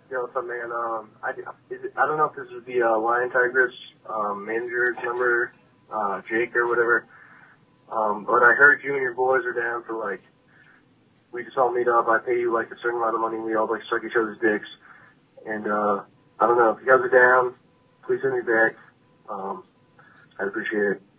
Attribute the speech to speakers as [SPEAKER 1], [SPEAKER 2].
[SPEAKER 1] Yo, what's up, man? I don't know if this is the Lion Tigers manager's number, Jake or whatever. But I heard you and your boys are down for like, we just all meet up. I pay you like a certain amount of money. And we all like suck each other's dicks. And I don't know if you guys are down. Please send me back. I'd appreciate it.